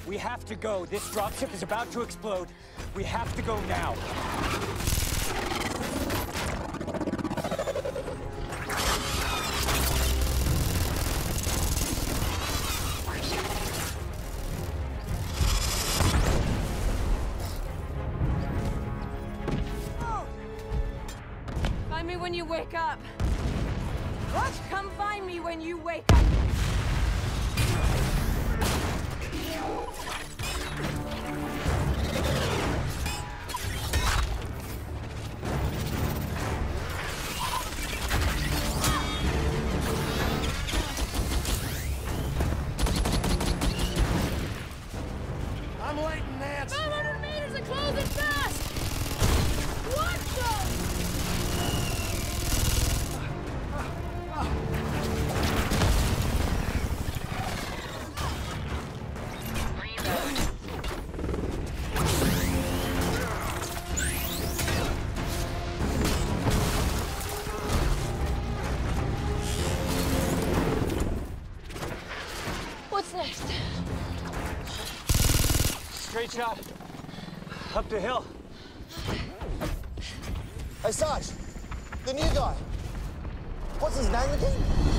We have to go. This dropship is about to explode. We have to go now. Find me when you wake up. What? Come find me when you wake up. I'm waiting, Nance. 500 meters and closing fast! What the? What's next? Straight shot. Up the hill. Hey, Sarge, the new guy. What's his name again?